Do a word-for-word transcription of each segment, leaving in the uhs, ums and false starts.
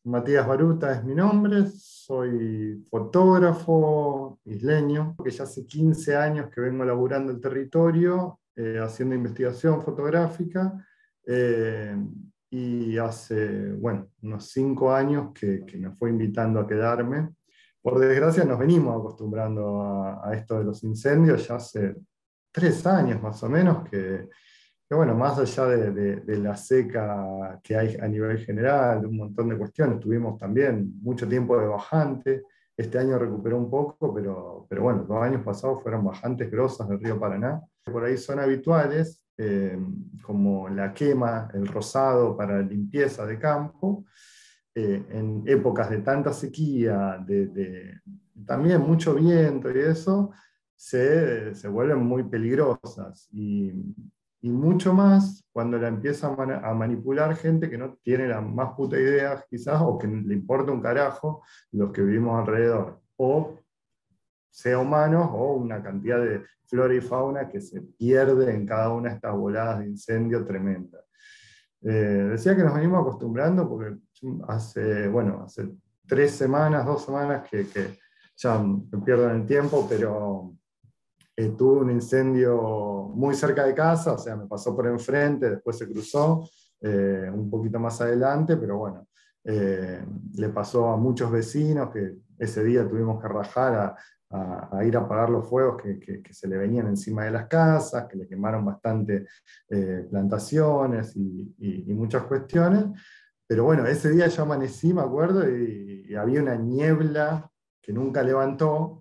Matías Baruta es mi nombre, soy fotógrafo isleño, que ya hace quince años que vengo laburando el territorio, eh, haciendo investigación fotográfica, eh, y hace, bueno, unos cinco años que, que me fue invitando a quedarme. Por desgracia nos venimos acostumbrando a, a esto de los incendios ya hace tres años más o menos que que bueno, más allá de, de- de la seca que hay a nivel general, de un montón de cuestiones, tuvimos también mucho tiempo de bajante. Este año recuperó un poco, pero, pero bueno, los años pasados fueron bajantes grosas del río Paraná. Por ahí son habituales, eh, como la quema, el rosado para limpieza de campo, eh, en épocas de tanta sequía, de, de también mucho viento y eso, se, se vuelven muy peligrosas. Y, y mucho más cuando la empieza a, man- a manipular gente que no tiene la más puta idea, quizás, o que le importa un carajo los que vivimos alrededor. O sea humanos, o una cantidad de flora y fauna que se pierde en cada una de estas voladas de incendio tremendas. Eh, decía que nos venimos acostumbrando porque hace, bueno, hace tres semanas, dos semanas que, que ya me pierdo en el tiempo, pero eh, tuve un incendio muy cerca de casa, o sea, me pasó por enfrente, después se cruzó, eh, un poquito más adelante, pero bueno, eh, le pasó a muchos vecinos que ese día tuvimos que rajar a, a- a ir a apagar los fuegos que, que- que se le venían encima de las casas, que le quemaron bastante eh, plantaciones y, y- y muchas cuestiones. Pero bueno, ese día yo amanecí, me acuerdo, y, y había una niebla que nunca levantó,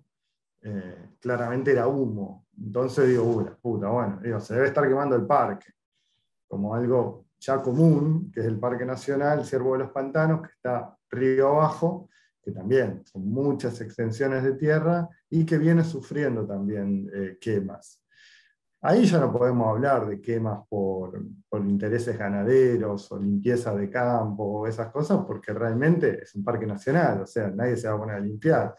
eh, claramente era humo. Entonces digo, uy, la puta, bueno, digo, se debe estar quemando el parque, como algo ya común, que es el Parque Nacional Ciervo de los Pantanos, que está río abajo, que también son muchas extensiones de tierra y que viene sufriendo también eh, quemas. Ahí ya no podemos hablar de quemas por, por intereses ganaderos o limpieza de campo o esas cosas, porque realmente es un parque nacional, o sea, nadie se va a poner a limpiar.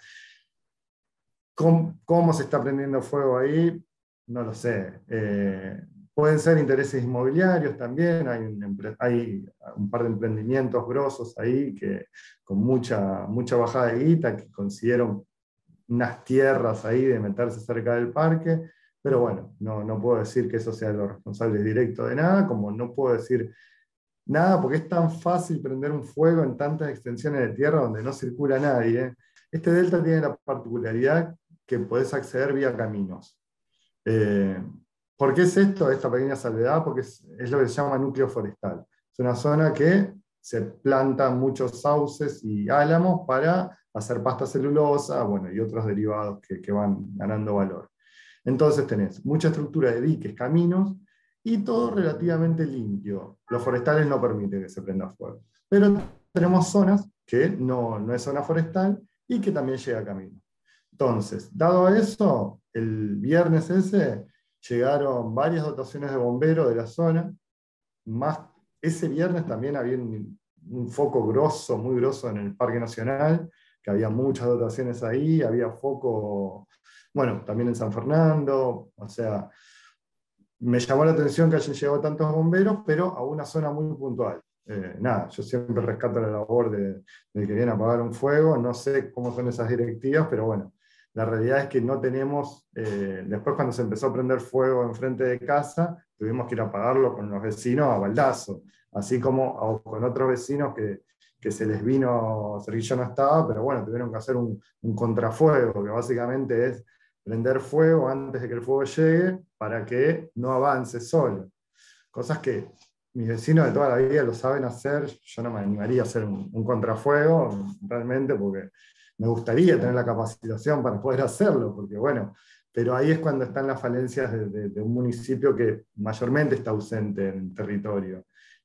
¿Cómo, cómo se está prendiendo fuego ahí? No lo sé. Eh, pueden ser intereses inmobiliarios también, hay un, empre- hay un par de emprendimientos grosos ahí que, con mucha, mucha bajada de guita que consiguieron unas tierras ahí de meterse cerca del parque, pero bueno, no, no puedo decir que eso sea lo responsable directo de nada, como no puedo decir nada porque es tan fácil prender un fuego en tantas extensiones de tierra donde no circula nadie. Este delta tiene la particularidad que podés acceder vía caminos. Eh, ¿Por qué es esto, esta pequeña salvedad? Porque es, es lo que se llama núcleo forestal. Es una zona que se plantan muchos sauces y álamos para hacer pasta celulosa, bueno, y otros derivados que, que van ganando valor. Entonces tenés mucha estructura de diques, caminos, y todo relativamente limpio. Los forestales no permiten que se prenda fuego. Pero tenemos zonas que no, no es zona forestal y que también llega a camino. Entonces, dado eso, el viernes ese llegaron varias dotaciones de bomberos de la zona, más ese viernes también había un, un foco grosso, muy grosso en el Parque Nacional, que había muchas dotaciones ahí, había foco, bueno, también en San Fernando, o sea, me llamó la atención que hayan llegado tantos bomberos, pero a una zona muy puntual. Eh, nada, yo siempre rescato la labor de, de que viene a apagar un fuego, no sé cómo son esas directivas, pero bueno, la realidad es que no tenemos, eh, después cuando se empezó a prender fuego enfrente de casa, tuvimos que ir a apagarlo con los vecinos a baldazo, así como a- con otros vecinos que, que se les vino, Cerquillo no estaba, pero bueno, tuvieron que hacer un, un contrafuego, que básicamente es prender fuego antes de que el fuego llegue para que no avance solo. Cosas que mis vecinos de toda la vida lo saben hacer, yo no me animaría a hacer un, un contrafuego realmente porque me gustaría tener la capacitación para poder hacerlo, porque bueno, pero ahí es cuando están las falencias de, de, de un municipio que mayormente está ausente en el territorio.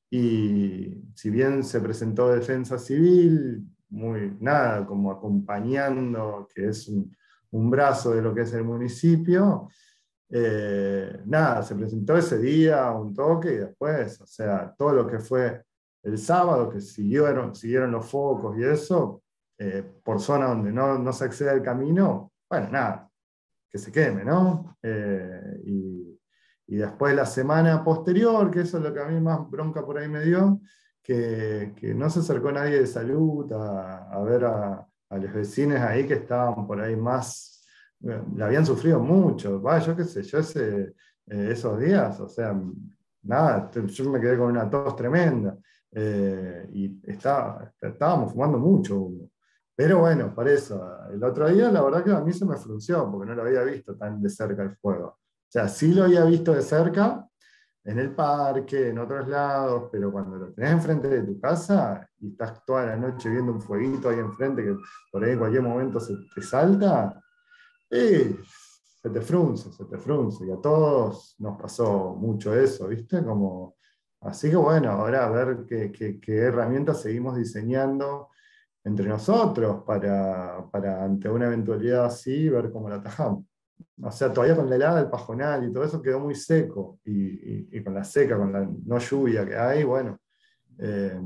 Y si bien se presentó defensa civil, muy nada, como acompañando, que es un, un brazo de lo que es el municipio, eh, nada, se presentó ese día un toque y después, o sea, todo lo que fue el sábado, que siguieron, siguieron los focos y eso, eh, por zona donde no, no se accede al camino, bueno, nada, que se queme, ¿no? Eh, y, y después la semana posterior, que eso es lo que a mí más bronca por ahí me dio, que, que no se acercó nadie de salud a, a ver a, a los vecinos ahí que estaban por ahí más, eh, la habían sufrido mucho. Va, yo qué sé, yo ese, eh, esos días, o sea, nada, te- yo me quedé con una tos tremenda. Eh, y estaba, estábamos fumando mucho humo. Pero bueno, por eso, el otro día la verdad que a mí se me frunció, porque no lo había visto tan de cerca el fuego. O sea, sí lo había visto de cerca, en el parque, en otros lados, pero cuando lo tenés enfrente de tu casa y estás toda la noche viendo un fueguito ahí enfrente que por ahí en cualquier momento se te salta, eh, se te frunce, se te frunce. Y a todos nos pasó mucho eso, ¿viste? Como, así que bueno, ahora a ver qué, qué, qué herramientas seguimos diseñando entre nosotros para, para ante una eventualidad así, ver cómo la atajamos. O sea, todavía con la helada del Pajonal y todo eso quedó muy seco. Y, y- y con la seca, con la no lluvia que hay, bueno, eh,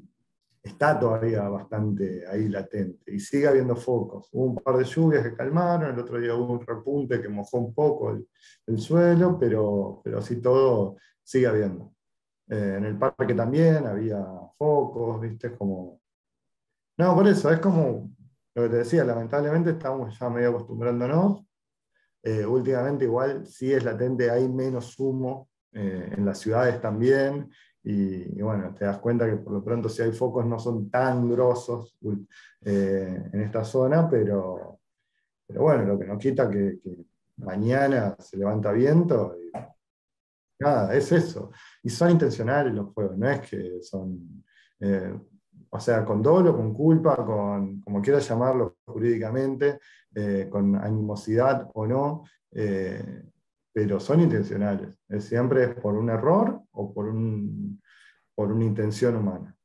está todavía bastante ahí latente. Y sigue habiendo focos. Hubo un par de lluvias que calmaron, el otro día hubo un repunte que mojó un poco el, el suelo, pero, pero así todo sigue habiendo. Eh, en el parque también había focos, ¿viste? Como... No, por eso, es como lo que te decía, lamentablemente estamos ya medio acostumbrándonos. Eh, últimamente igual sí es latente, hay menos humo eh, en las ciudades también, y, y bueno, te das cuenta que por lo pronto si hay focos no son tan grosos uy, eh, en esta zona, pero, pero bueno, lo que nos quita que, que mañana se levanta viento, y nada, es eso. Y son intencionales los juegos, no es que son, eh, o sea, con dolo, con culpa, con como quieras llamarlo jurídicamente, eh, con animosidad o no, eh, pero son intencionales. Es siempre es por un error o por, un, por una intención humana.